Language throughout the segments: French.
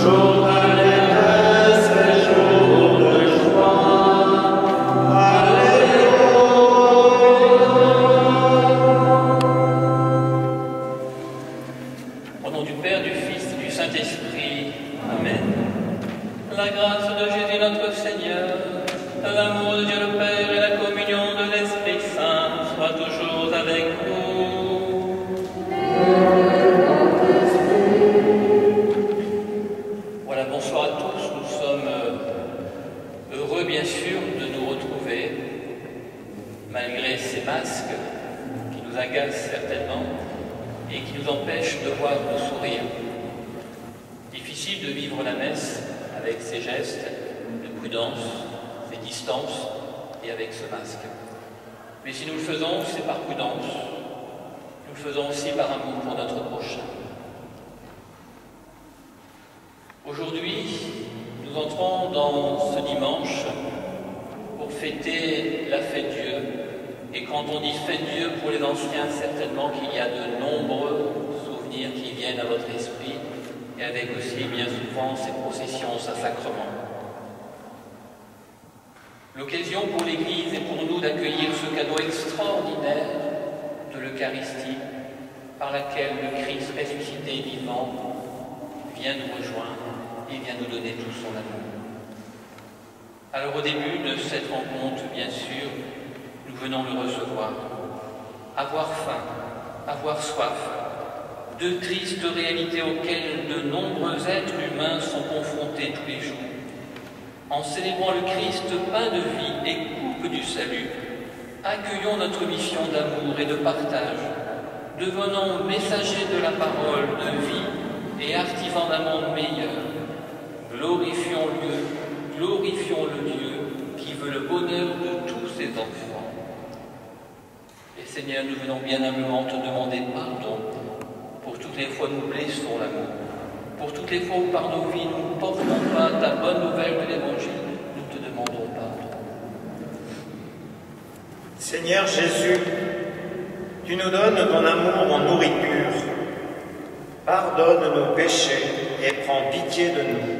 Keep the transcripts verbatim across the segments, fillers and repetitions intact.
L'occasion pour l'Église et pour nous d'accueillir ce cadeau extraordinaire de l'Eucharistie par laquelle le Christ ressuscité et vivant vient nous rejoindre et vient nous donner tout son amour. Alors au début de cette rencontre, bien sûr, nous venons le recevoir. Avoir faim, avoir soif, deux tristes réalités auxquelles de nombreux êtres humains sont confrontés tous les jours. En célébrant le Christ, pain de vie et coupe du salut, accueillons notre mission d'amour et de partage, devenons messagers de la parole de vie et artisans d'un monde meilleur. Glorifions-le, glorifions le Dieu qui veut le bonheur de tous ses enfants. Et Seigneur, nous venons bien humblement te demander pardon pour toutes les fois où nous blessons l'amour. Pour toutes les fois où par nos vies nous ne portons pas ta bonne nouvelle de l'Évangile, nous te demandons pardon. Seigneur Jésus, tu nous donnes ton amour en nourriture. Pardonne nos péchés et prends pitié de nous.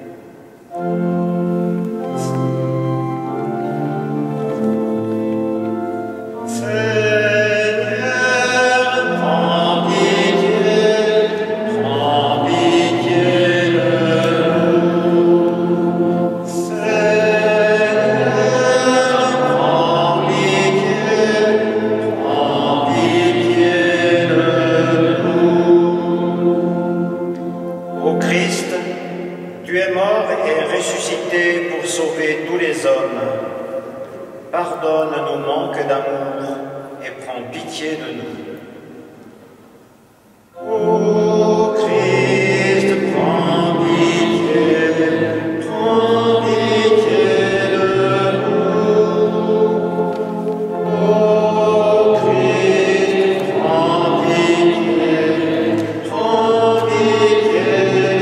Pardonne nos manques d'amour et prends pitié de nous. Ô Christ, prends pitié, prends pitié de nous. Ô Christ, prends pitié, prends pitié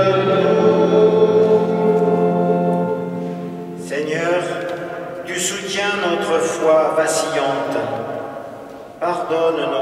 de nous. Seigneur, tu soutiens notre foi vacillante. Pardonne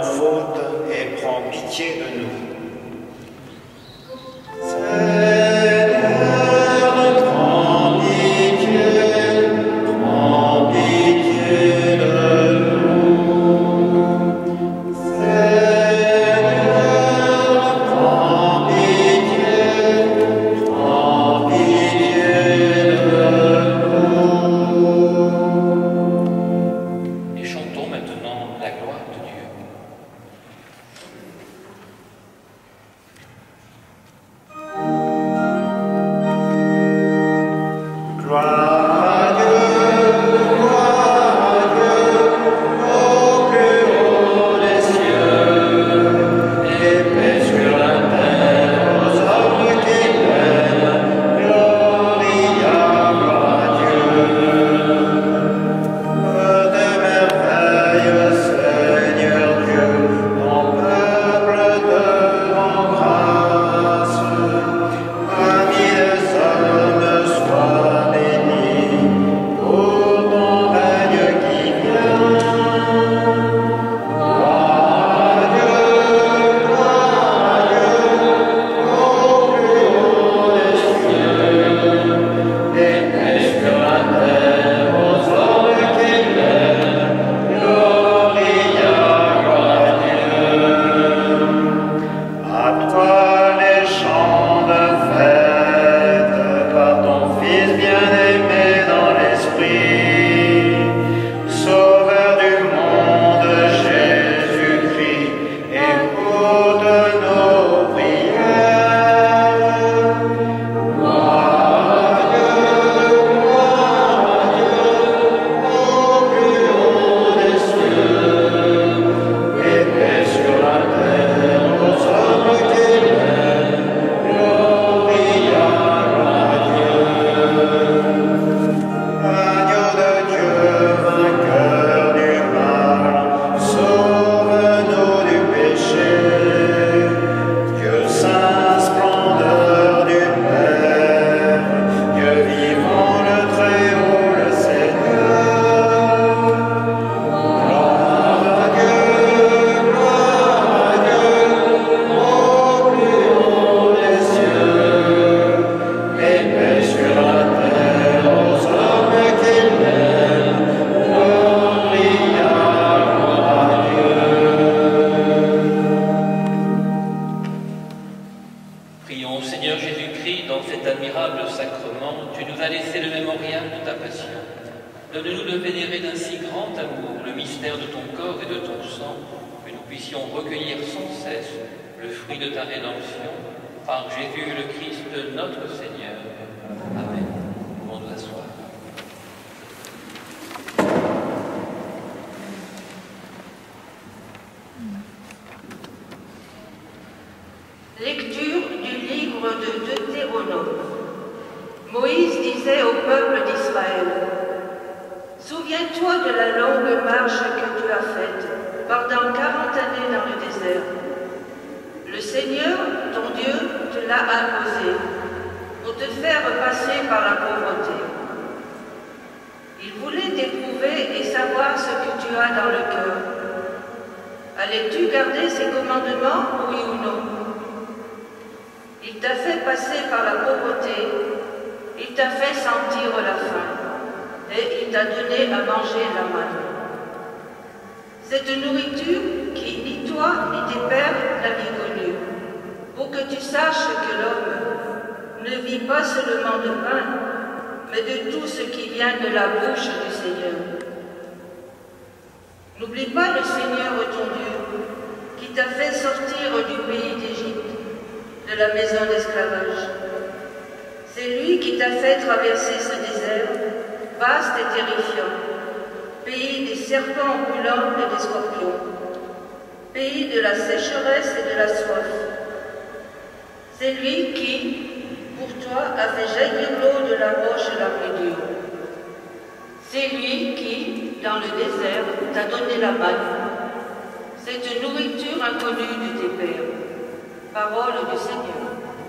Saint-Esprit, dans cet admirable sacrement, tu nous as laissé le mémorial de ta passion. Donne-nous de vénérer d'un si grand amour le mystère de ton corps et de ton sang, que nous puissions recueillir sans cesse le fruit de ta rédemption, par Jésus le Christ, notre Seigneur. Amen. Pouvons nous asseoir. Lecture du livre de Deutéronome. Moïse disait au peuple d'Israël: Souviens-toi de la longue marche que tu as faite pendant quarante années dans le désert. Le Seigneur, ton Dieu, te l'a imposé pour te faire passer par la pauvreté. Il voulait t'éprouver et savoir ce que tu as dans le cœur. Allais-tu garder ses commandements, oui ou non? Il t'a fait passer par la pauvreté, il t'a fait sentir la faim, et il t'a donné à manger la manne. Cette nourriture qui ni toi ni tes pères n'avaient connue, pour que tu saches que l'homme ne vit pas seulement de pain, mais de tout ce qui vient de la bouche du Seigneur. N'oublie pas le Seigneur ton Dieu, qui t'a fait sortir du pays d'Égypte, de la maison d'esclavage. C'est lui qui t'a fait traverser ce désert, vaste et terrifiant, pays des serpents ambulants et des scorpions, pays de la sécheresse et de la soif. C'est lui qui, pour toi, a fait jaillir l'eau de la roche la plus dure. C'est lui qui, dans le désert, t'a donné la manne, cette nourriture inconnue de tes pères. Parole du Seigneur.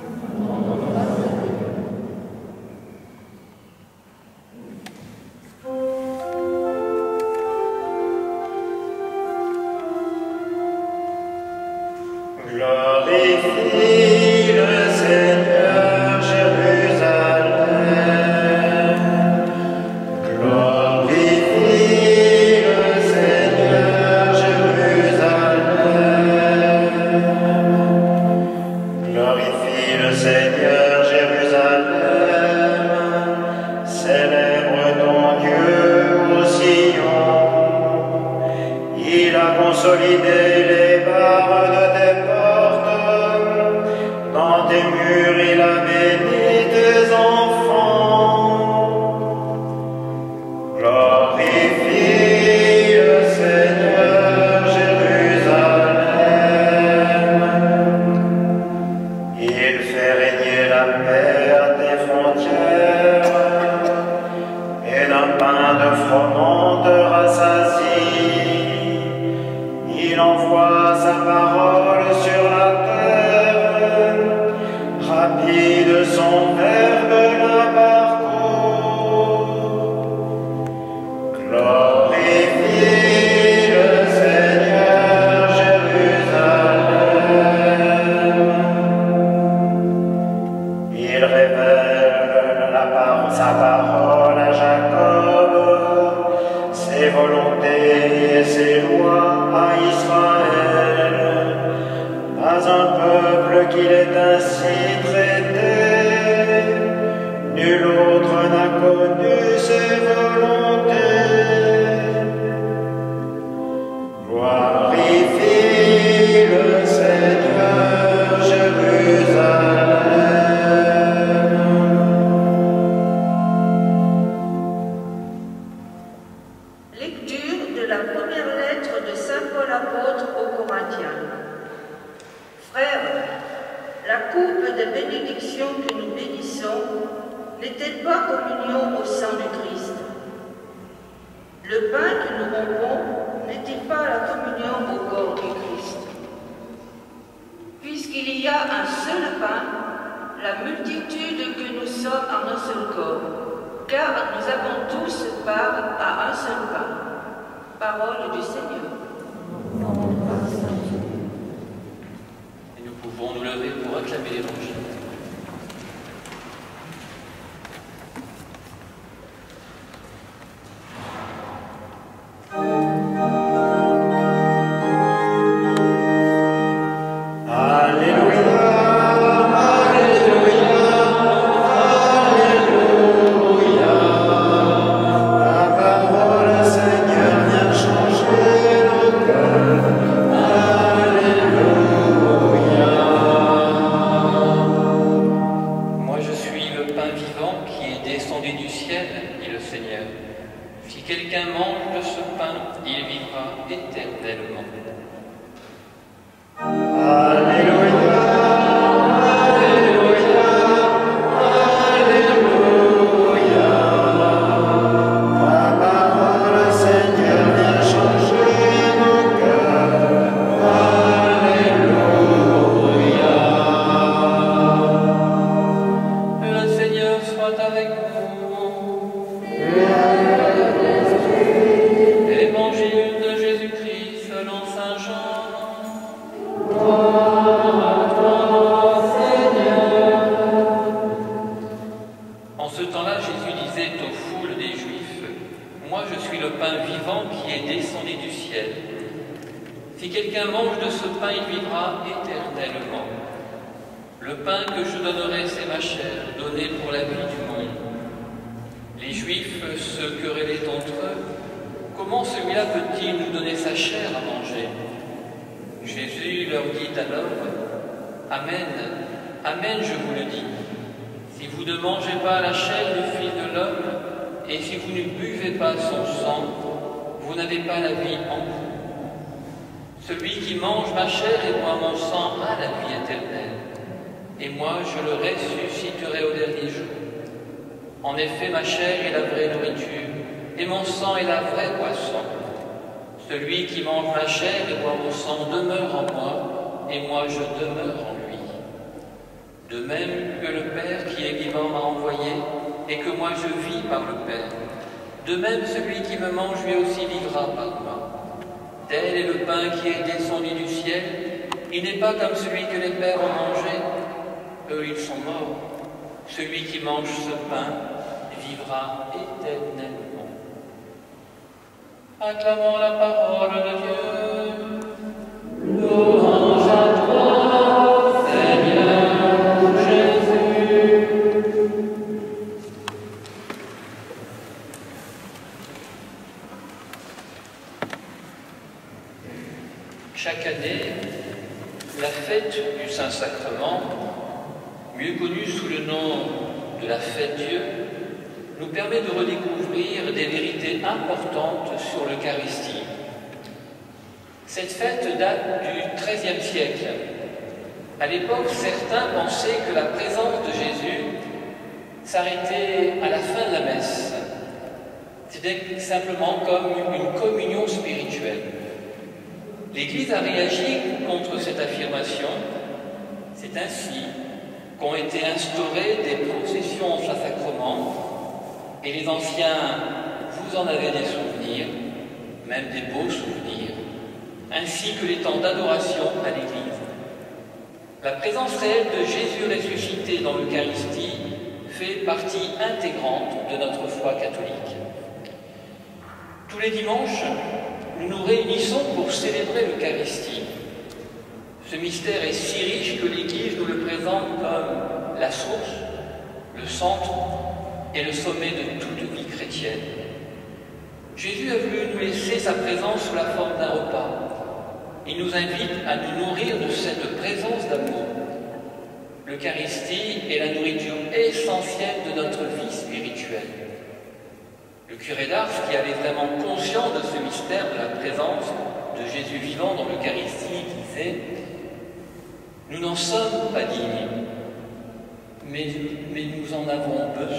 Glorifie le Seigneur, Jérusalem. Glorifie le Seigneur, Jérusalem. Glorifie le Seigneur, Jérusalem. Célèbre ton Dieu au Sion. Il a consolidé les barres de tes portes. Dans tes murs, il a béni tes enfants. Glorifie le Seigneur, Jérusalem. Il fait régner la paix à tes frontières, et d'un pain de froment te rassasie. Il envoie sa parole sur la terre, rapide son verbe la parcourt. Glorifie le Seigneur, Jérusalem. Il révèle la par sa parole à Jacob, ses volontés et ses lois à Israël. Pas un peuple qu'il ait ainsi traité, nul autre n'a connu ses volontés. Glorifie le Seigneur, Jérusalem. Lecture de la première lettre de saint Paul apôtre aux Corinthiens. Frères, la coupe de bénédiction que nous bénissons n'est-elle pas communion au sang du Christ? Le pain que nous rompons n'est-il pas la communion au corps du Christ? Puisqu'il y a un seul pain, la multitude que nous sommes en un seul corps, car nous avons tous part à un seul pain. Parole du Seigneur. Et nous pouvons nous lever pour acclamer l'Évangile. Alléluia, Alléluia, quelqu'un mange de ce pain, il vivra éternellement. Alléluia, Alléluia, Alléluia. Ta parole, Seigneur, vient changer nos cœurs. Alléluia. Le Seigneur soit avec vous. Évangile de Jésus-Christ selon saint Jean. En ce temps-là, Jésus disait aux foules des Juifs, « Moi je suis le pain vivant qui est descendu du ciel. Si quelqu'un mange de ce pain, il vivra éternellement. Le pain que je donnerai, c'est ma chair, donnée pour la vie du monde. » Les Juifs se querellaient entre eux. « Comment celui-là peut-il nous donner sa chair à manger ?» Jésus leur dit alors, « Amen, Amen, je vous le dis. Si vous ne mangez pas la chair du Fils de l'homme, et si vous ne buvez pas son sang, vous n'avez pas la vie en vous. Celui qui mange ma chair et boit mon sang a la vie éternelle, et moi je le ressusciterai au dernier jour. En effet, ma chair est la vraie nourriture, et mon sang est la vraie boisson. Celui qui mange ma chair et boit mon sang demeure en moi, et moi je demeure en lui. De même que le Père qui est vivant m'a envoyé, et que moi je vis par le Père. De même, celui qui me mange lui aussi vivra par moi. Tel est le pain qui est descendu du ciel. Il n'est pas comme celui que les pères ont mangé. Eux, ils sont morts. Celui qui mange ce pain vivra éternellement. Acclamons la parole de Dieu. Louange à toi, Seigneur Jésus. Chaque année, la fête du Saint-Sacrement, mieux connue sous le nom de la fête Dieu, nous permet de redécouvrir des vérités importantes sur l'Eucharistie. Cette fête date du treizième siècle. À l'époque, certains pensaient que la présence de Jésus s'arrêtait à la fin de la messe. C'était simplement comme une communion spirituelle. L'Église a réagi contre cette affirmation. C'est ainsi qu'ont été instaurées des processions en Saint-Sacrement, et les anciens, vous en avez des souvenirs, même des beaux souvenirs, ainsi que les temps d'adoration à l'Église. La présence réelle de Jésus ressuscité dans l'Eucharistie fait partie intégrante de notre foi catholique. Tous les dimanches, nous nous réunissons pour célébrer l'Eucharistie. Ce mystère est si riche que l'Église nous le présente comme la source, le centre et le sommet de toute vie chrétienne. Jésus a voulu nous laisser sa présence sous la forme d'un repas. Il nous invite à nous nourrir de cette présence d'amour. L'Eucharistie est la nourriture essentielle de notre vie spirituelle. Le curé d'Ars, qui avait vraiment conscience de ce mystère de la présence de Jésus vivant dans l'Eucharistie, disait « Nous n'en sommes pas dignes, mais, mais nous en avons besoin. »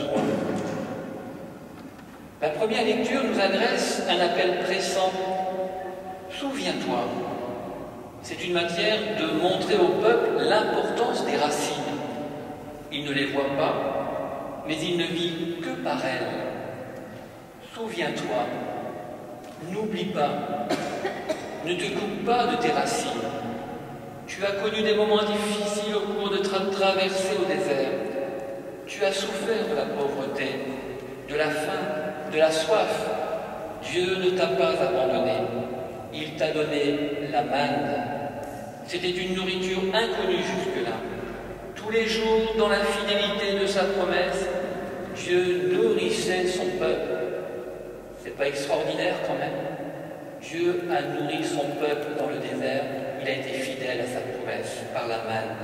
La première lecture nous adresse un appel pressant. Souviens-toi. C'est une manière de montrer au peuple l'importance des racines. Il ne les voit pas, mais il ne vit que par elles. Souviens-toi, n'oublie pas, ne te coupe pas de tes racines. Tu as connu des moments difficiles au cours de ta traversée au désert. Tu as souffert de la pauvreté, de la faim, de la soif. Dieu ne t'a pas abandonné. Il t'a donné la manne. C'était une nourriture inconnue jusque-là. Tous les jours, dans la fidélité de sa promesse, Dieu nourrissait son peuple. C'est pas extraordinaire quand même? Dieu a nourri son peuple dans le désert. Il a été fidèle à sa promesse par la manne.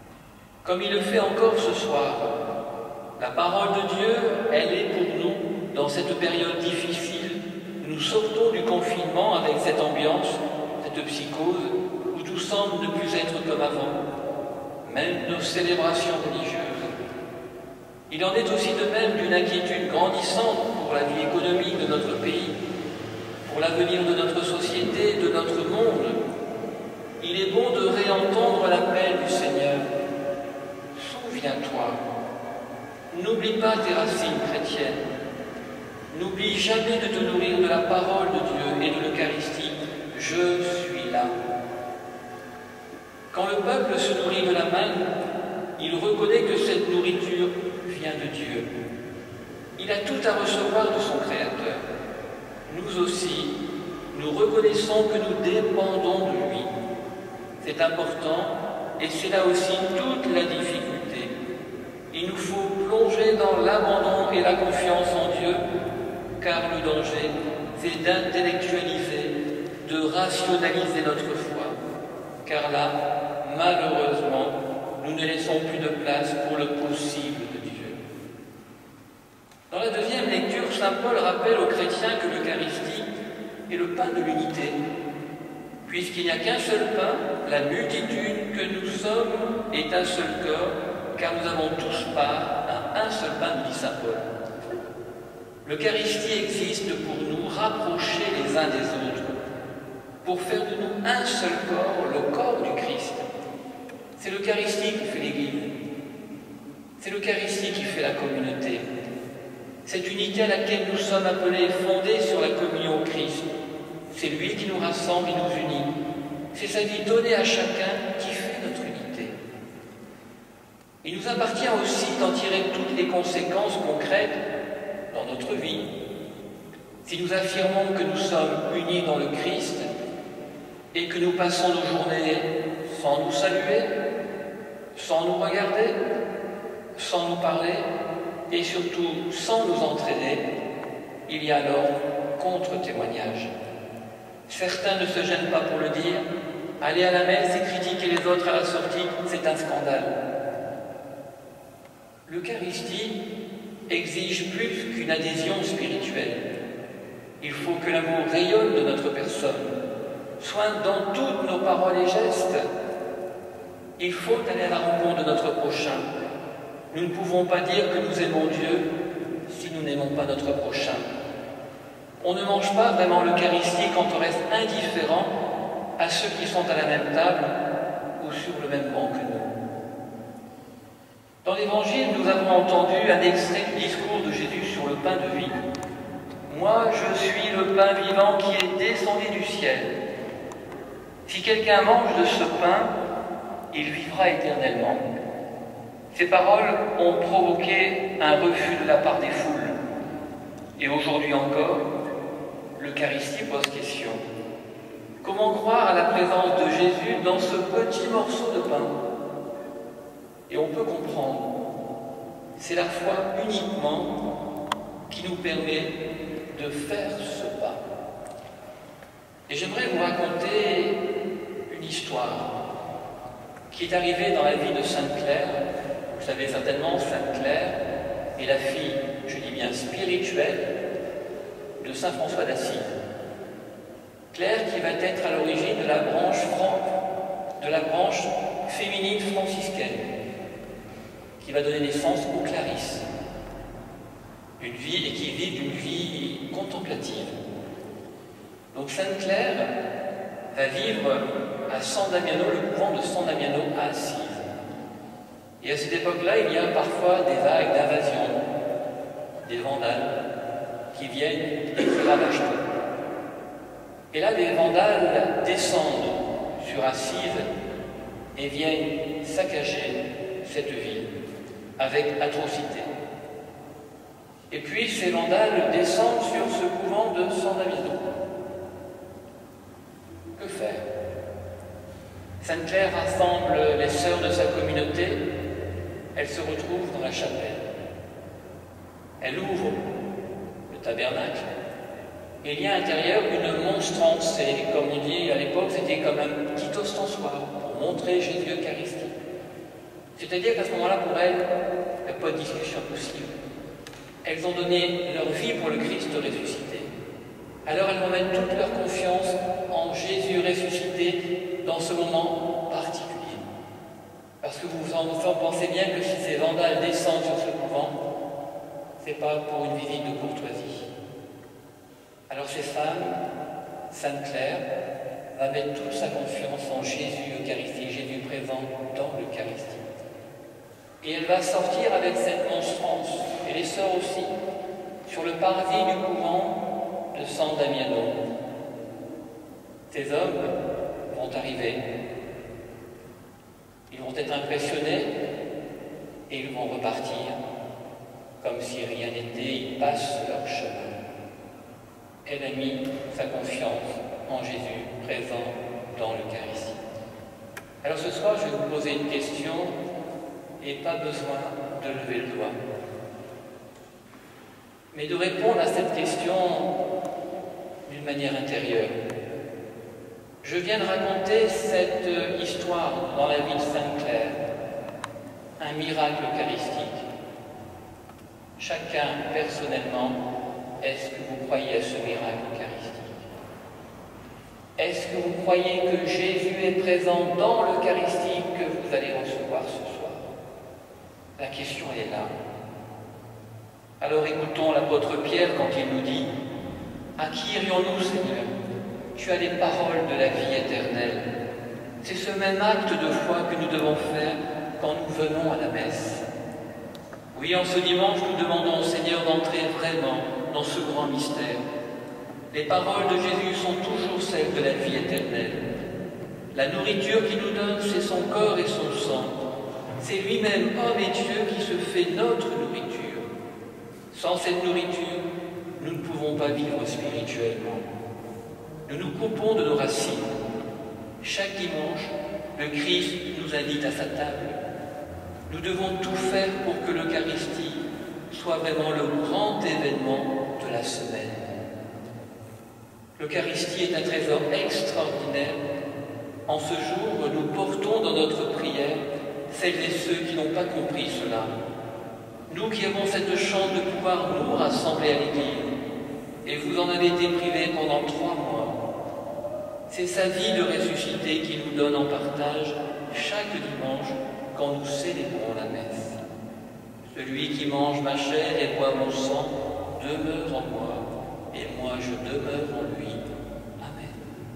Comme il le fait encore ce soir, la parole de Dieu, elle est pour nous dans cette période difficile, nous sortons du confinement avec cette ambiance, cette psychose, où tout semble ne plus être comme avant, même nos célébrations religieuses. Il en est aussi de même d'une inquiétude grandissante pour la vie économique de notre pays, pour l'avenir de notre société, de notre monde. Il est bon de réentendre l'appel du Seigneur. Souviens-toi, n'oublie pas tes racines chrétiennes, n'oublie jamais de te nourrir de la parole de Dieu et de l'Eucharistie. Je suis là. Quand le peuple se nourrit de la manne, il reconnaît que cette nourriture vient de Dieu. Il a tout à recevoir de son Créateur. Nous aussi, nous reconnaissons que nous dépendons de lui. C'est important et c'est là aussi toute la difficulté. Il nous faut plonger dans l'abandon et la confiance en Dieu, car le danger, c'est d'intellectualiser, de rationaliser notre foi, car là, malheureusement, nous ne laissons plus de place pour le possible de Dieu. Dans la deuxième lecture, saint Paul rappelle aux chrétiens que l'Eucharistie est le pain de l'unité, puisqu'il n'y a qu'un seul pain, la multitude que nous sommes est un seul corps, car nous avons tous part à un seul pain, nous dit saint Paul. L'Eucharistie existe pour nous rapprocher les uns des autres, pour faire de nous un seul corps, le corps du Christ. C'est l'Eucharistie qui fait l'Église. C'est l'Eucharistie qui fait la communauté. Cette unité à laquelle nous sommes appelés est fondée sur la communion au Christ. C'est lui qui nous rassemble et nous unit. C'est sa vie donnée à chacun qui fait notre unité. Il nous appartient aussi d'en tirer toutes les conséquences concrètes dans notre vie. Si nous affirmons que nous sommes unis dans le Christ et que nous passons nos journées sans nous saluer, sans nous regarder, sans nous parler et surtout sans nous entraîner, il y a alors contre-témoignage. Certains ne se gênent pas pour le dire. Aller à la messe et critiquer les autres à la sortie, c'est un scandale. L'Eucharistie exige plus qu'une adhésion spirituelle. Il faut que l'amour rayonne de notre personne, soit dans toutes nos paroles et gestes. Il faut aller à la rencontre de notre prochain. Nous ne pouvons pas dire que nous aimons Dieu si nous n'aimons pas notre prochain. On ne mange pas vraiment l'Eucharistie quand on reste indifférent à ceux qui sont à la même table ou sur le même banc que nous. Dans l'Évangile, nous avons entendu un extrait du discours de Jésus sur le pain de vie. « Moi, je suis le pain vivant qui est descendu du ciel. Si quelqu'un mange de ce pain, il vivra éternellement. » Ces paroles ont provoqué un refus de la part des foules. Et aujourd'hui encore, l'Eucharistie pose question. Comment croire à la présence de Jésus dans ce petit morceau de pain? Et on peut comprendre. C'est la foi uniquement qui nous permet de faire ce pas. Et j'aimerais vous raconter une histoire qui est arrivée dans la vie de Sainte Claire. Vous savez certainement, Sainte Claire est la fille, je dis bien spirituelle, de saint François d'Assise. Claire qui va être à l'origine de la branche franc, de la branche féminine franciscaine, qui va donner naissance aux Clarisses, une vie et qui vit une vie contemplative. Donc Sainte Claire va vivre à San Damiano, le couvent de San Damiano à Assise. Et à cette époque-là, il y a parfois des vagues d'invasion, des vandales qui viennent et qui ravagent tout. Et là, les vandales descendent sur Assise et viennent saccager cette ville avec atrocité. Et puis ces vandales descendent sur ce couvent de San Damiano. Que faire? Sainte Claire rassemble les sœurs de sa communauté. Elle se retrouve dans la chapelle. Elle ouvre le tabernacle. Et il y a à l'intérieur une monstrance. Et comme on dit à l'époque, c'était comme un petit ostensoir pour montrer Jésus Eucharistique. C'est-à-dire qu'à ce moment-là, pour elle, il n'y a pas de discussion possible. Elles ont donné leur vie pour le Christ ressuscité. Alors elles vont mettre toute leur confiance en Jésus ressuscité dans ce moment particulier. Parce que vous en, vous en pensez bien que si ces vandales descendent sur ce couvent, ce n'est pas pour une visite de courtoisie. Alors ces femmes, Sainte Claire, va mettre toute sa confiance en Jésus Eucharistique, Jésus présent dans l'Eucharistie. Et elle va sortir avec cette monstrance, et les sœurs aussi, sur le parvis du couvent de San Damiano. Ces hommes vont arriver, ils vont être impressionnés, et ils vont repartir comme si rien n'était, ils passent leur chemin. Elle a mis sa confiance en Jésus présent dans l'Eucharistie. Alors ce soir, je vais vous poser une question et pas besoin de lever le doigt. Mais de répondre à cette question d'une manière intérieure. Je viens de raconter cette histoire dans la vie de Sainte Claire, un miracle eucharistique. Chacun, personnellement, est-ce que vous croyez à ce miracle eucharistique? Est-ce que vous croyez que Jésus est présent dans l'Eucharistie que vous allez recevoir ce soir? La question est là. Alors écoutons l'apôtre Pierre quand il nous dit « À qui irions-nous, Seigneur? Tu as les paroles de la vie éternelle. » C'est ce même acte de foi que nous devons faire quand nous venons à la messe. Oui, en ce dimanche, nous demandons au Seigneur d'entrer vraiment dans ce grand mystère. Les paroles de Jésus sont toujours celles de la vie éternelle. La nourriture qu'il nous donne, c'est son corps et son sang. C'est lui-même, homme et Dieu, qui se fait notre nourriture. Sans cette nourriture, nous ne pouvons pas vivre spirituellement. Nous nous coupons de nos racines. Chaque dimanche, le Christ nous invite à sa table. Nous devons tout faire pour que l'Eucharistie soit vraiment le grand événement de la semaine. L'Eucharistie est un trésor extraordinaire. En ce jour, nous portons dans notre prière celles et ceux qui n'ont pas compris cela. Nous qui avons cette chance de pouvoir nous rassembler à l'Église, et vous en avez été privés pendant trois mois. C'est sa vie de ressuscité qui nous donne en partage chaque dimanche quand nous célébrons la messe. Celui qui mange ma chair et boit mon sang demeure en moi, et moi je demeure en lui. Amen.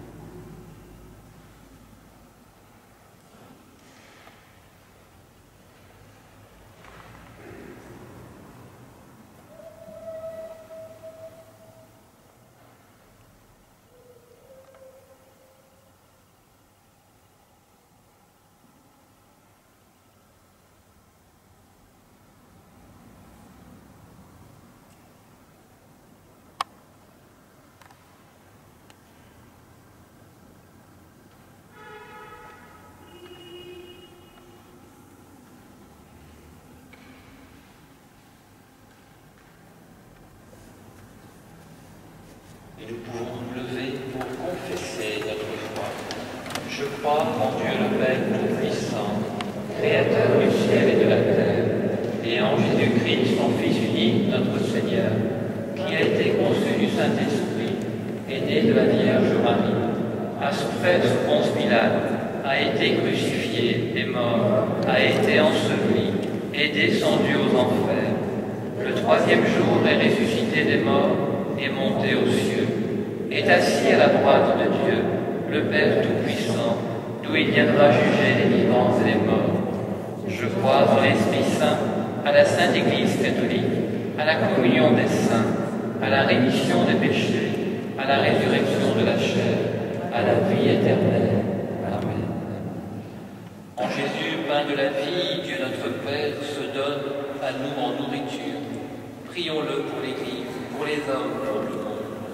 Et nous pouvons nous lever pour confesser notre foi. Je crois en Dieu le Père Tout-Puissant, Créateur du ciel et de la terre, et en Jésus-Christ, son Fils unique, notre Seigneur, qui a été conçu du Saint-Esprit, est né de la Vierge Marie, a souffert sous Ponce Pilate, a été crucifié, est mort, a été enseveli, est descendu aux enfers. Le troisième jour est ressuscité des morts, est monté aux cieux, est assis à la droite de Dieu, le Père Tout-Puissant, d'où il viendra juger les vivants et les morts. Je crois en l'Esprit Saint, à la Sainte Église catholique, à la communion des saints, à la rémission des péchés, à la résurrection de la chair, à la vie éternelle. Amen. En Jésus, pain de la vie, Dieu notre Père se donne à nous en nourriture. Prions-le pour l'Église, pour les hommes, pour le monde.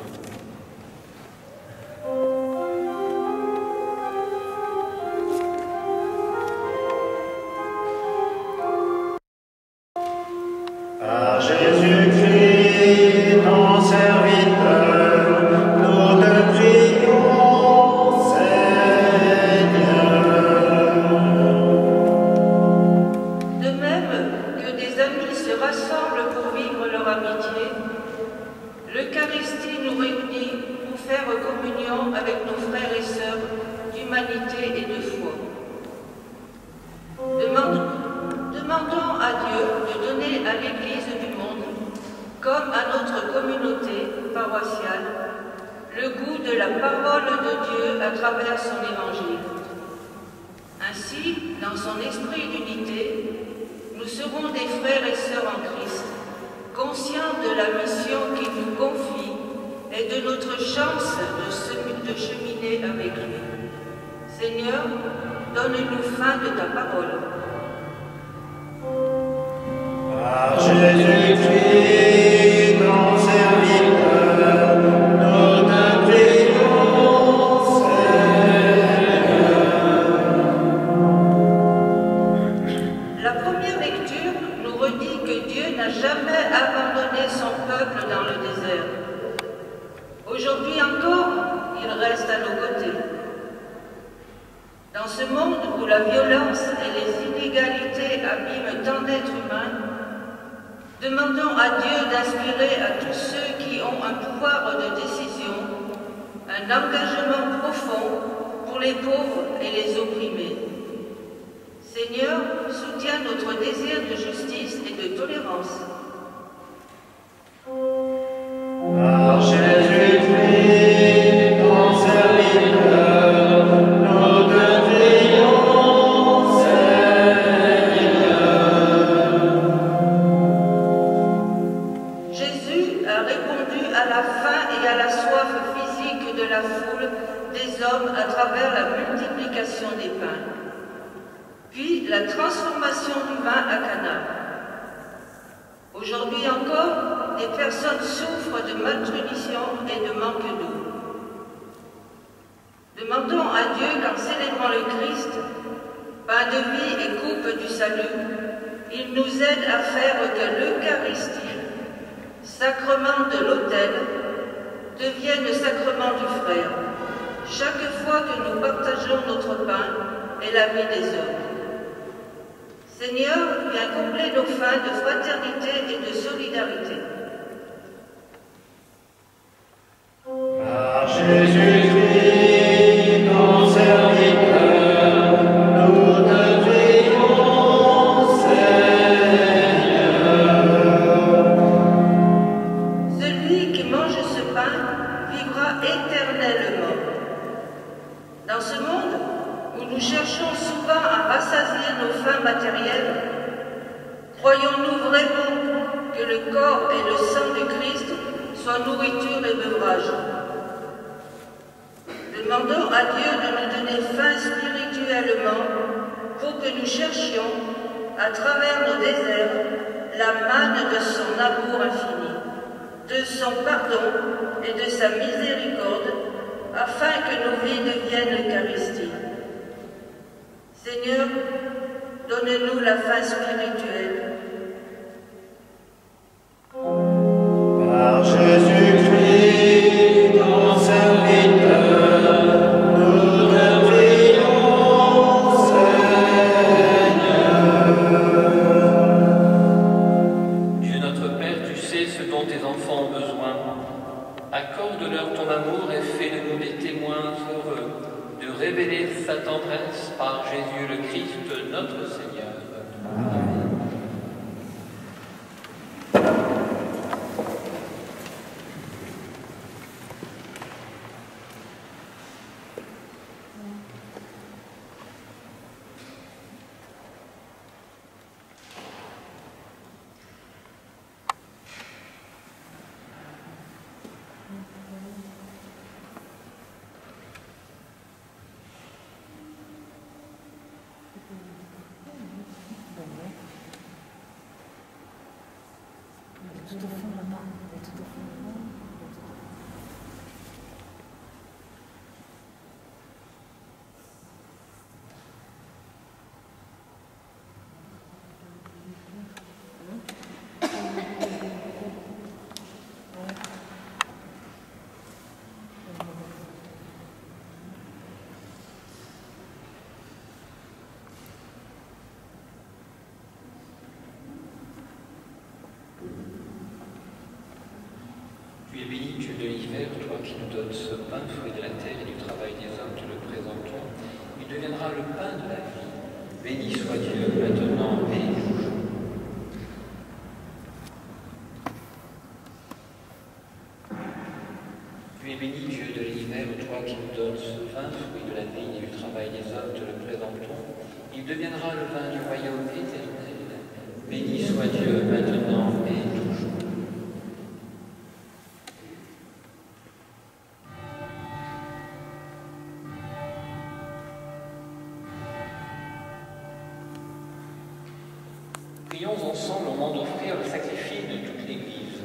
Par Jésus-Christ, ton serviteur, nous te prions, Seigneur. De même que des amis se rassemblent pour vivre leur leur amitié, l'Eucharistie nous réunit pour faire communion avec nos frères et sœurs d'humanité et de foi. Demandons, demandons à Dieu de donner à l'Église du monde, comme à notre communauté paroissiale, le goût de la parole de Dieu à travers son évangile. Ainsi, dans son esprit d'unité, nous serons des frères et sœurs en Christ, conscients de la mission qu'il nous confie et de notre chance de, de cheminer avec lui. Seigneur, donne-nous faim de ta parole. Par Jésus-Christ, ton serviteur, nous te prions, Seigneur. La première lecture nous redit que Dieu n'a jamais abandonné son peuple dans le désert. Aujourd'hui encore, il reste à nos côtés. Dans ce monde où la violence et les inégalités abîment tant d'êtres humains, demandons à Dieu d'inspirer à tous ceux qui ont un pouvoir de décision un engagement profond pour les pauvres et les opprimés. Seigneur, soutiens notre désir de justice et de tolérance. Par Jésus-Christ, ton serviteur, nous te prions, Seigneur. Jésus a répondu à la faim et à la soif physique de la foule des hommes à travers la multiplication des pains, puis la transformation du vin à Cana. Aujourd'hui encore, des personnes souffrent de malnutrition et de manque d'eau. Demandons à Dieu qu'en célébrant le Christ, pain de vie et coupe du salut, il nous aide à faire que l'Eucharistie, sacrement de l'autel, devienne sacrement du frère, chaque fois que nous partageons notre pain et la vie des hommes. Seigneur, viens combler nos fins de fraternité et de solidarité. Par Jésus-Christ, ton serviteur, nous te prions, Seigneur. Celui qui mange ce pain vivra éternellement. Dans ce monde où nous cherchons souvent à rassasier nos fins matérielles, croyons-nous vraiment que le corps et le sang du Christ soient nourriture et beuvage? Demandons à Dieu de nous donner faim spirituellement pour que nous cherchions, à travers nos déserts, la manne de son amour infini, de son pardon et de sa miséricorde, afin que nos vies deviennent l'Eucharistie. Seigneur, donne-nous la faim spirituelle. Par Jésus-Christ, ton serviteur, nous te prions, Seigneur. Dieu notre Père, tu sais ce dont tes enfants ont besoin. Accorde-leur ton amour et fais de nous des témoins heureux de révéler sa tendresse par Jésus le Christ, notre Seigneur. Amen. Tout au fond là-bas, tout au fond là-bas. Dieu de l'hiver, toi qui nous donnes ce pain, fruit de la terre et du travail des hommes, te le présentons. Il deviendra le pain de la vie. Béni soit Dieu maintenant et toujours. Tu es béni, Dieu de l'hiver, toi qui nous donnes ce vin, fruit de la vigne et du travail des hommes, te le présentons. Il deviendra le vin du royaume éternel. Béni soit Dieu maintenant et toujours. Prions ensemble au moment d'offrir le sacrifice de toute l'Église.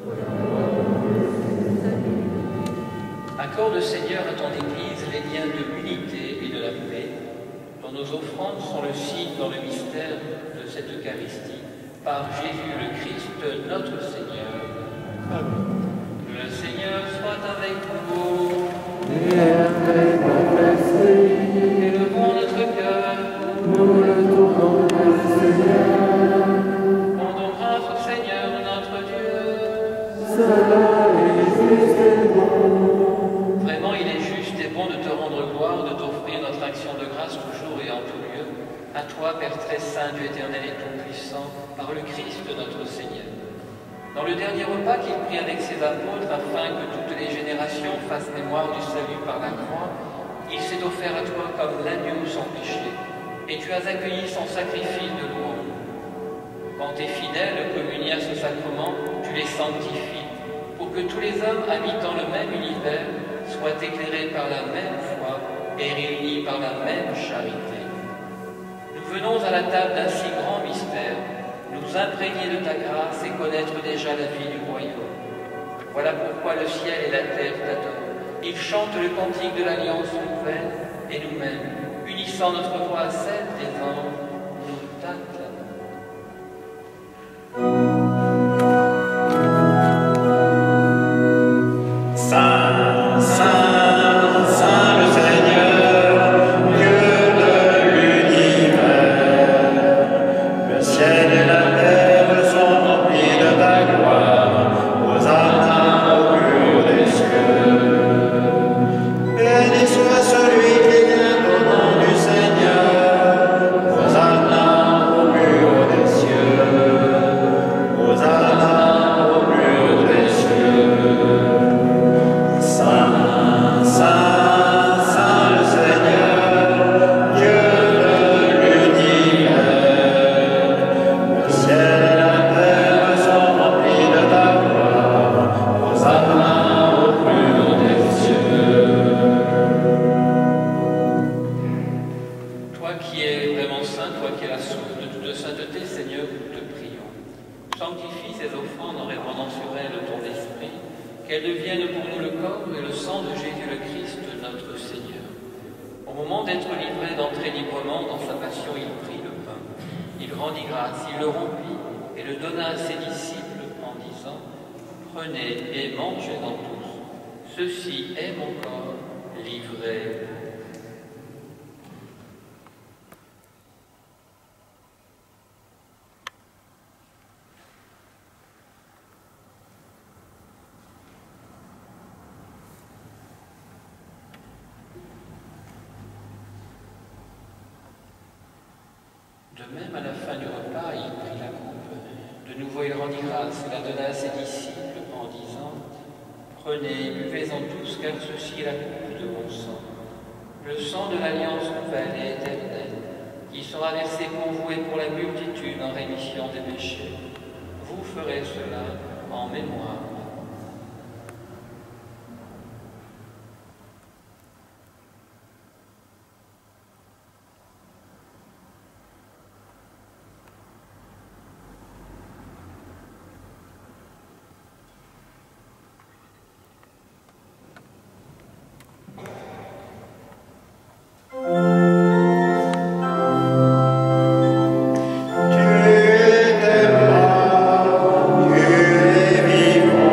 Accorde, Seigneur, à ton Église les liens de l'unité et de la paix, dont nos offrandes sont le signe dans le mystère de cette Eucharistie, par Jésus le Christ, notre Seigneur. Amen. Le Seigneur soit avec vous. Et avec votre esprit. Élevons notre cœur. Nous le tournons vers le Seigneur. Rendons grâce au Seigneur, notre Dieu. Cela est juste et bon. Vraiment, il est juste et bon de te rendre gloire, de t'offrir notre action de grâce toujours et en tout lieu. À toi, Père très saint, Dieu éternel et tout-puissant, par le Christ notre Seigneur. Dans le dernier repas qu'il prit avec ses apôtres, afin que toutes les générations fassent mémoire du salut par la croix, il s'est offert à toi comme l'agneau sans péché, et tu as accueilli son sacrifice de louange. Quand tes fidèles communient à ce sacrement, tu les sanctifies, pour que tous les hommes habitant le même univers soient éclairés par la même foi et réunis par la même charité. Nous venons à la table d'un si grand mystère, nous imprégner de ta grâce et connaître déjà la vie du royaume. Voilà pourquoi le ciel et la terre t'adorent. Ils chantent le cantique de l'alliance nouvelle, et nous-mêmes, unissant notre voix à celle des anges, nous t'acclamons. Saint, Saint, Saint le Seigneur, Dieu de l'univers, le ciel et la terre sont remplis de ta gloire, Hosanna au plus haut des cieux. Béni soit celui qui vient au nom du Seigneur, Hosanna au plus haut des cieux, Hosanna au plus haut des cieux. Saint, Saint, Saint le Seigneur, Dieu de l'univers, le ciel et la terre sont remplis de ta gloire, Hosanna au plus haut des cieux. Toi qui es vraiment saint, toi qui es la source de toute sainteté, Seigneur, nous te prions. Sanctifie ces offrandes en répandant sur elles ton esprit, qu'elles deviennent pour nous le corps et le sang de Jésus le Christ, notre Seigneur. Au moment d'être livré, d'entrer librement dans sa passion, il prit le pain. Il rendit grâce, il le rompit et le donna à ses disciples en disant « Prenez et mangez-en tous. Ceci est mon corps livré. » De même, à la fin du repas, il prit la coupe. De nouveau, il rendit grâce et la donna à ses disciples en disant « Prenez, buvez-en tous, car ceci est la coupe de mon sang, le sang de l'alliance nouvelle et éternelle, qui sera versé pour vous et pour la multitude en rémission des péchés. Vous ferez cela en mémoire. » Tu es mort, tu es vivant.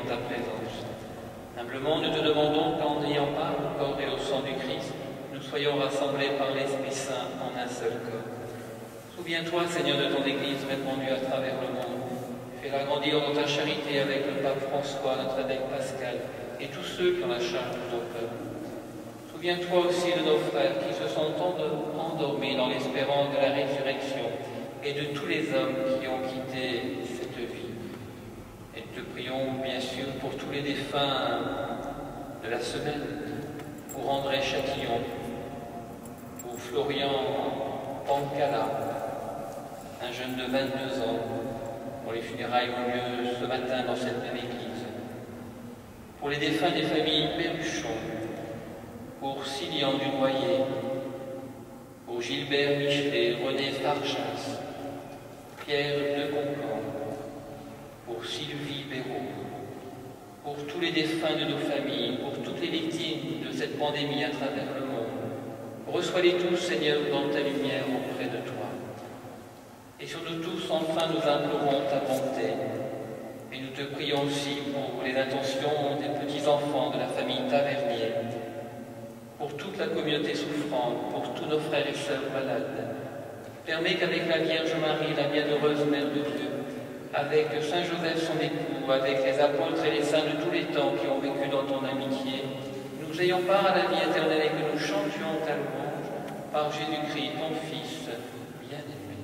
en ta présence. Humblement, nous te demandons qu'en ayant part au corps et au sang du Christ, nous soyons rassemblés par l'Esprit Saint en un seul corps. Souviens-toi, Seigneur, de ton Église répandue à travers le monde. Fais-la grandir dans ta charité avec le pape François, notre évêque Pascal, et tous ceux qui ont la charge de nos peuples. Souviens-toi aussi de nos frères qui se sont endormis dans l'espérance de la résurrection et de tous les hommes qui ont quitté cette vie. Et te prions bien sûr pour tous les défunts de la semaine, pour André Chatillon, pour Florian Pancala, un jeune de vingt-deux ans, dont les funérailles ont lieu ce matin dans cette même église. Pour les défunts des familles Perruchon, pour Silian Dunoyer, pour Gilbert Michelet, René Farchas, Pierre de Concorde, pour Sylvie Béraud, pour tous les défunts de nos familles, pour toutes les victimes de cette pandémie à travers le monde. Reçois-les tous, Seigneur, dans ta lumière auprès de toi. Et sur nous tous, enfin, nous implorons ta bonté. Et nous te prions aussi pour les intentions des petits-enfants de la famille Tavernier, pour toute la communauté souffrante, pour tous nos frères et sœurs malades. Permets qu'avec la Vierge Marie, la bienheureuse Mère de Dieu, avec Saint Joseph son époux, avec les apôtres et les saints de tous les temps qui ont vécu dans ton amitié, nous ayons part à la vie éternelle et que nous chantions ta louange par Jésus-Christ, ton Fils bien-aimé.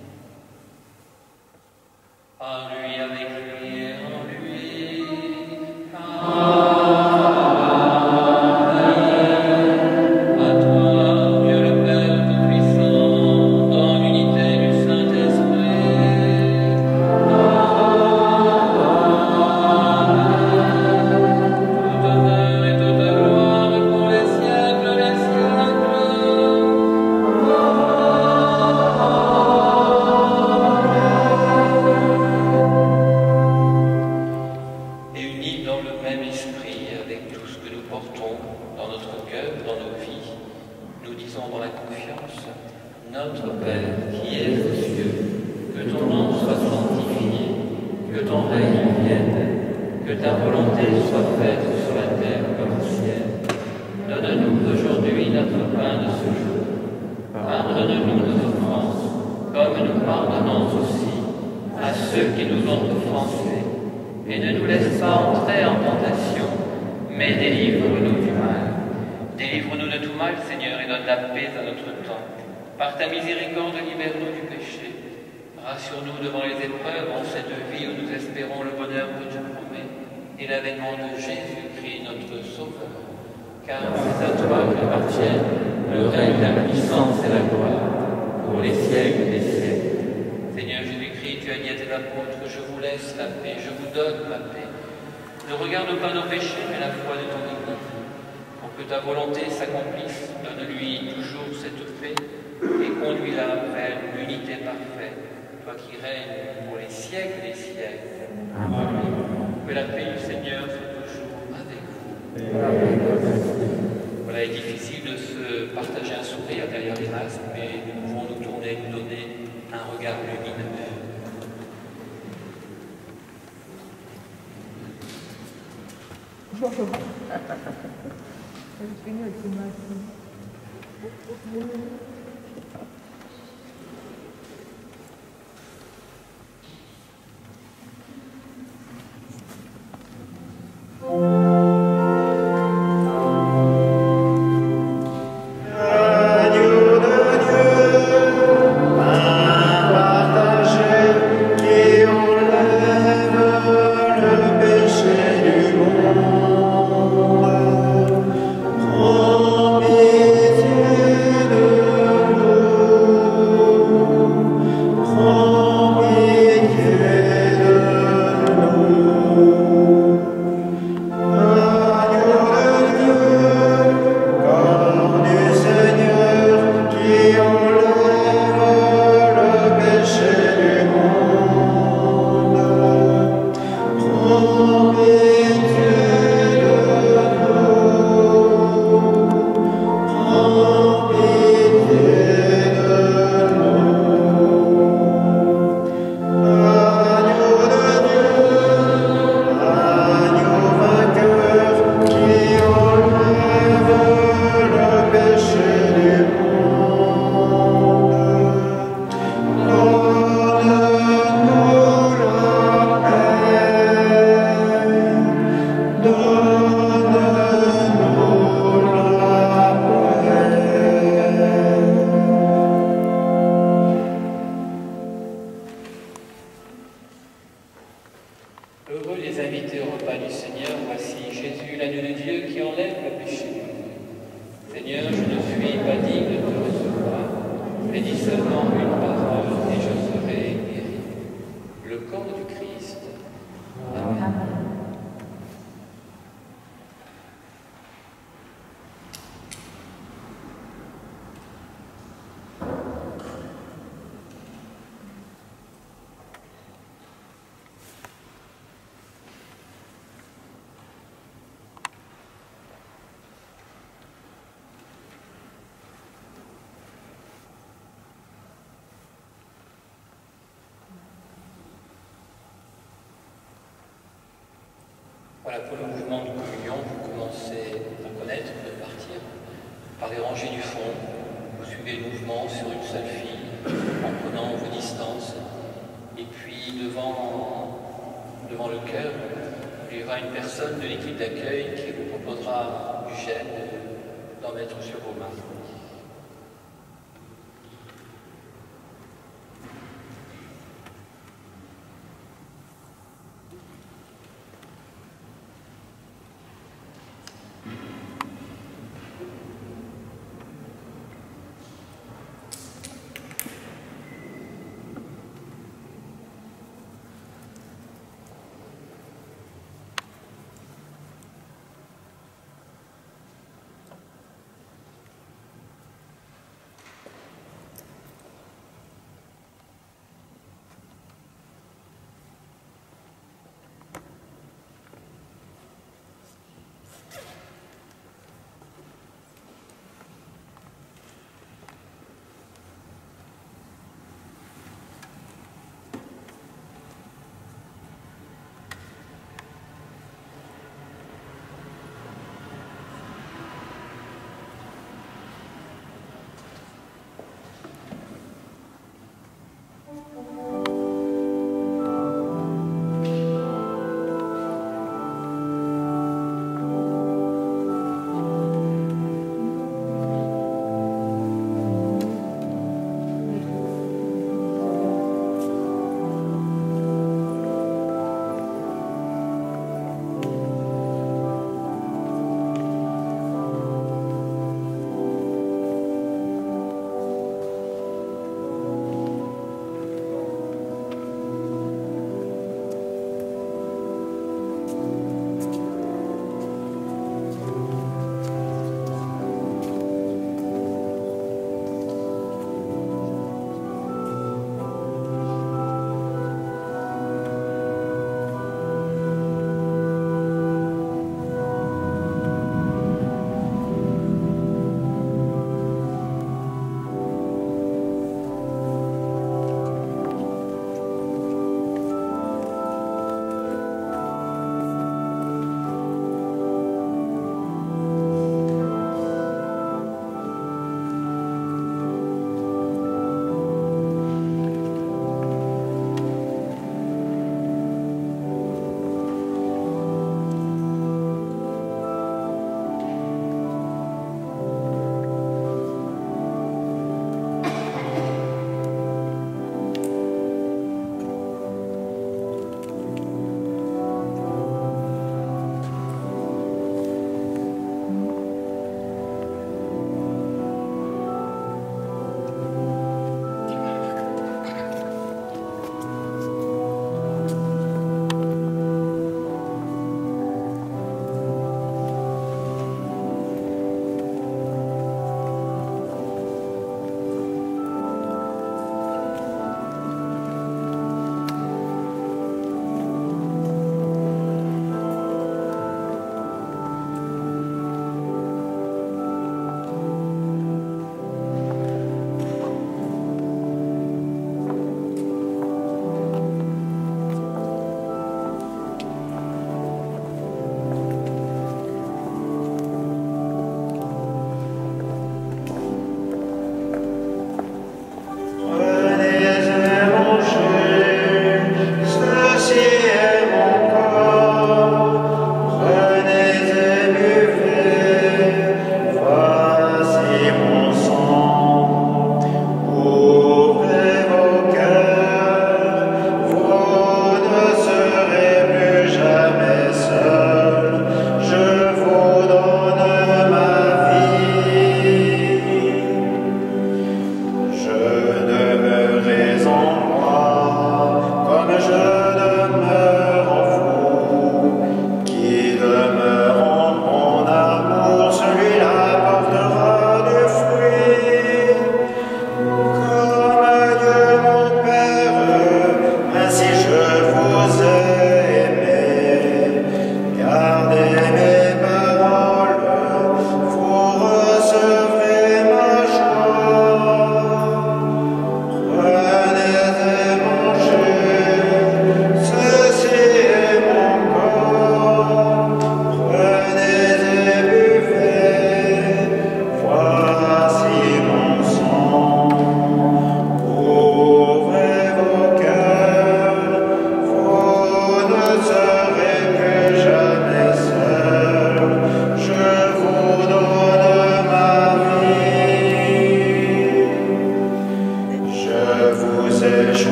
En lui, avec lui et en lui. Amen. Rassure-nous devant les épreuves en cette vie où nous espérons le bonheur que tu promets et l'avènement de Jésus-Christ, notre Sauveur. Car c'est à toi qu'appartiennent le règne, la puissance et la gloire pour les siècles des siècles. Seigneur Jésus-Christ, tu as dit à tes apôtres, je vous laisse la paix, je vous donne ma paix. Ne regarde pas nos péchés, mais la foi de ton Église. Pour que ta volonté s'accomplisse, donne-lui toujours cette paix et conduis-la vers l'unité parfaite. Toi qui règnes pour les siècles des siècles. Amen. Que la paix du Seigneur soit toujours avec vous. Amen. Voilà, il est difficile de se partager un sourire derrière les masques, mais nous pouvons nous tourner, nous donner un regard lumineux. Oh, les invités au repas du Seigneur, voici Jésus, l'agneau de Dieu, qui enlève le péché du monde. Seigneur, je ne suis pas digne de te recevoir, mais dis seulement une parole et je serai guéri. Le corps du Christ. Amen. Voilà, pour le mouvement de communion, vous commencez à connaître, de partir par les rangées du fond. Vous suivez le mouvement sur une seule file, en prenant vos distances. Et puis, devant, devant le chœur, il y aura une personne de l'équipe d'accueil qui vous proposera du gel, d'en mettre sur vos mains.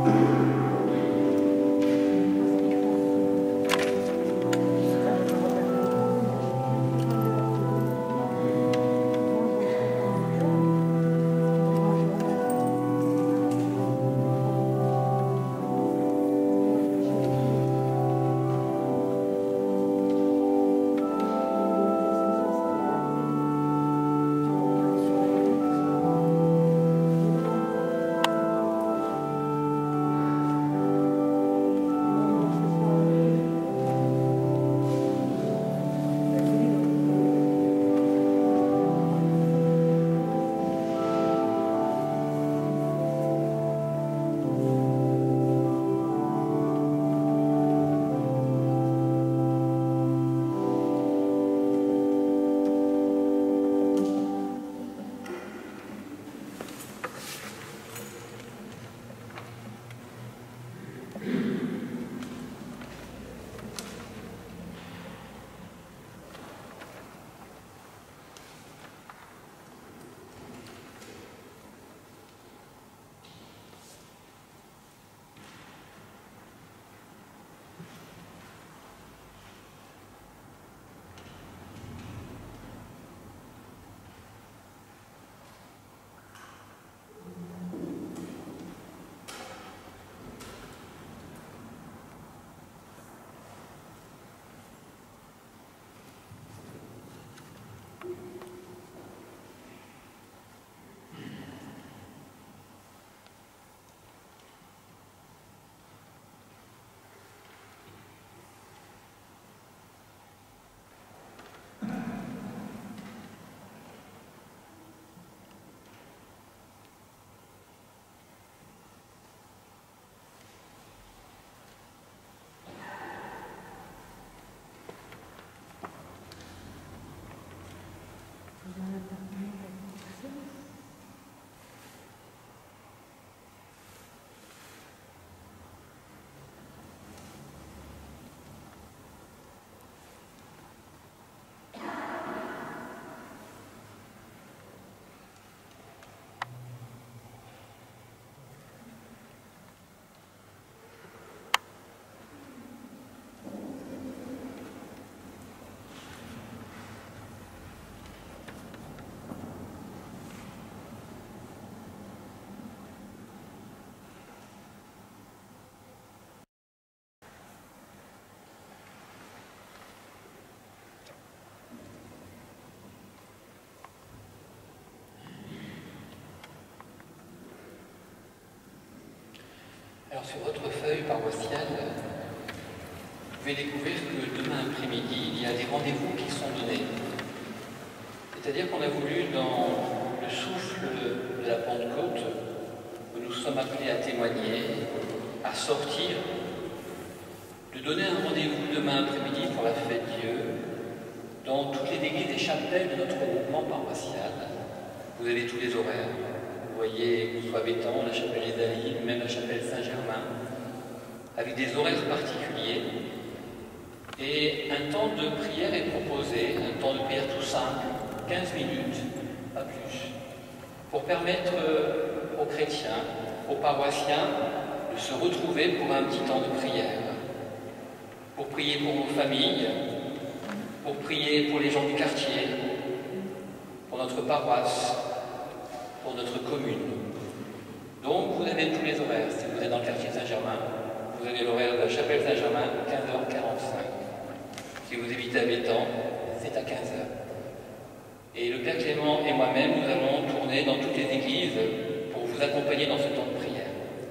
Alors sur votre feuille paroissiale, vous pouvez découvrir que demain après-midi, il y a des rendez-vous qui sont donnés. C'est-à-dire qu'on a voulu, dans le souffle de la Pentecôte, où nous sommes appelés à témoigner, à sortir, de donner un rendez-vous demain après-midi pour la fête Dieu, dans toutes les églises et chapelles de notre groupement paroissial. Vous avez tous les horaires. Vous voyez, que ce soit Bétan, la chapelle des Alliés, même la chapelle Saint-Germain, avec des horaires particuliers. Et un temps de prière est proposé, un temps de prière tout simple, quinze minutes, pas plus, pour permettre aux chrétiens, aux paroissiens, de se retrouver pour un petit temps de prière. Pour prier pour nos familles, pour prier pour les gens du quartier, pour notre paroisse, pour notre commune. Donc vous avez tous les horaires. Si vous êtes dans le quartier Saint-Germain, vous avez l'horaire de la chapelle Saint-Germain, quinze heures quarante-cinq. Si vous habitez à Bétan, c'est à quinze heures. Et le Père Clément et moi-même, nous allons tourner dans toutes les églises pour vous accompagner dans ce temps de prière.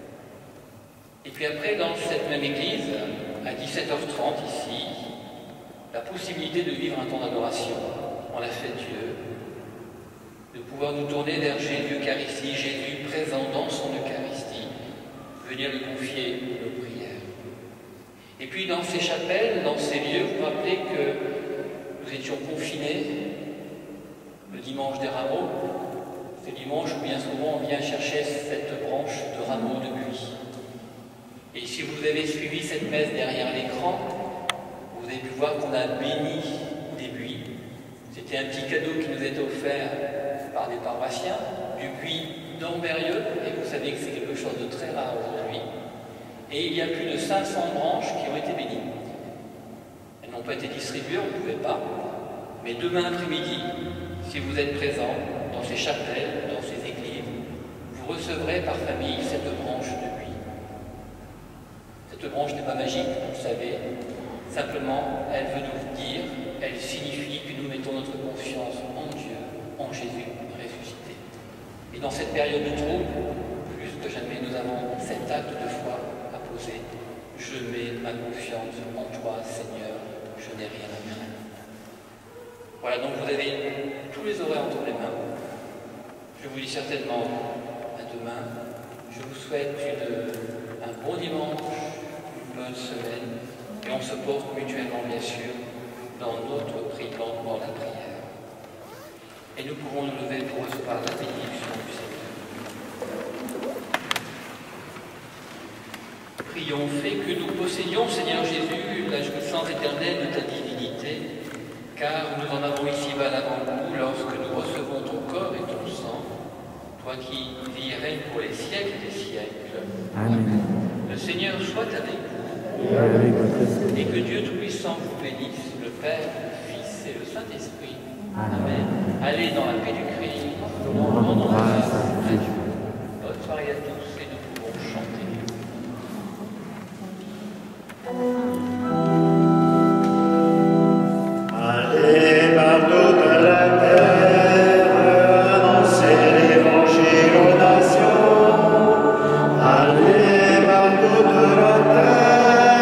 Et puis après, dans cette même église, à dix-sept heures trente ici, la possibilité de vivre un temps d'adoration. On a fait Dieu, de pouvoir nous tourner vers Jésus Eucharistie, Jésus présent dans son Eucharistie, venir lui confier nos prières. Et puis dans ces chapelles, dans ces lieux, vous vous rappelez que nous étions confinés le dimanche des rameaux, c'est dimanche où bien souvent on vient chercher cette branche de rameaux de buis. Et si vous avez suivi cette messe derrière l'écran, vous avez pu voir qu'on a béni des buis. C'était un petit cadeau qui nous était offert par des paroissiens, du buis d'Ambérieux, et vous savez que c'est quelque chose de très rare aujourd'hui. Et il y a plus de cinq cents branches qui ont été bénies. Elles n'ont pas été distribuées, on ne pouvait pas. Mais demain après-midi, si vous êtes présents dans ces chapelles, dans ces églises, vous recevrez par famille cette branche de buis. Cette branche n'est pas magique, vous le savez. Simplement, elle veut nous dire, elle signifie que nous mettons notre confiance en Dieu, en Jésus ressuscité. Et dans cette période de trouble, plus que jamais, nous avons cet acte de foi à poser. Je mets ma confiance en toi, Seigneur, je n'ai rien à craindre. Voilà, donc vous avez tous les horaires entre les mains. Je vous dis certainement à demain. Je vous souhaite une, un bon dimanche, une bonne semaine. Et on se porte mutuellement, bien sûr, dans notre prière, dans la prière. Et nous pouvons nous lever pour recevoir la bénédiction du Seigneur. Prions, fais que nous possédions, Seigneur Jésus, la jouissance éternelle de ta divinité, car nous en avons ici-bas l'avant-goût lorsque nous recevons ton corps et ton sang, toi qui vis et règnes pour les siècles des siècles. Amen. Le Seigneur soit avec vous. Et que Dieu Tout-Puissant vous bénisse, le Père, le Fils et le Saint-Esprit. Amen. Allez dans la paix du Christ. Nous rendons grâce à Dieu. Bonne soirée à tous et nous pouvons chanter. Allez par toute la terre, annoncez l'évangile aux nations. Allez par toute la terre.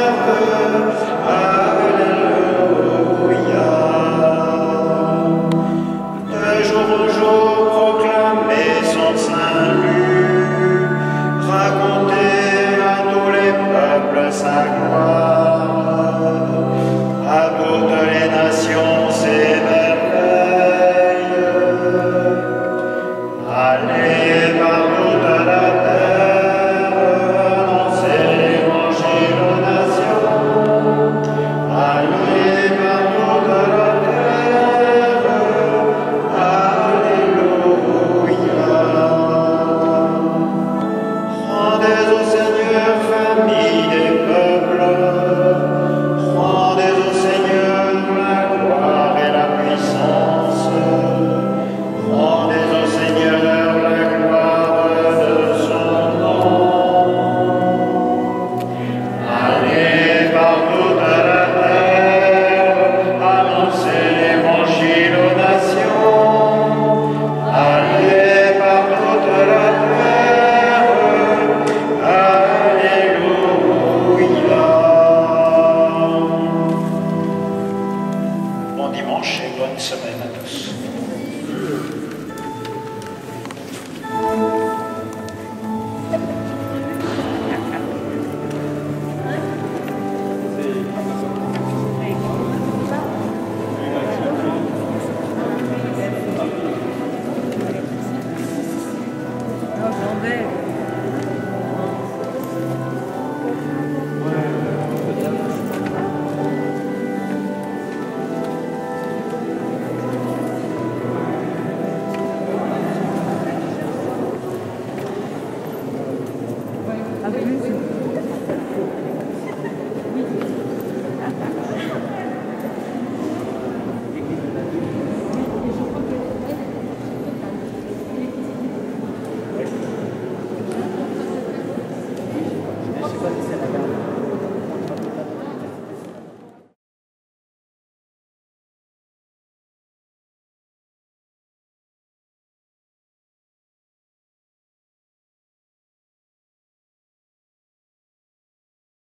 Sa gloire à toutes les nations, ses merveilles. Allez par toute la terre, annoncez l'évangile aux nations. Allez par toute la terre, alléluia. Rendez au Seigneur famille des peuples, rendez au Seigneur la gloire et la puissance, rendez au Seigneur la gloire de son nom. Allez par toute la terre, annoncez l'évangile aux nations. Allez par toute la terre, alléluia. Bon dimanche et bonne semaine à tous. Non, j'en vais.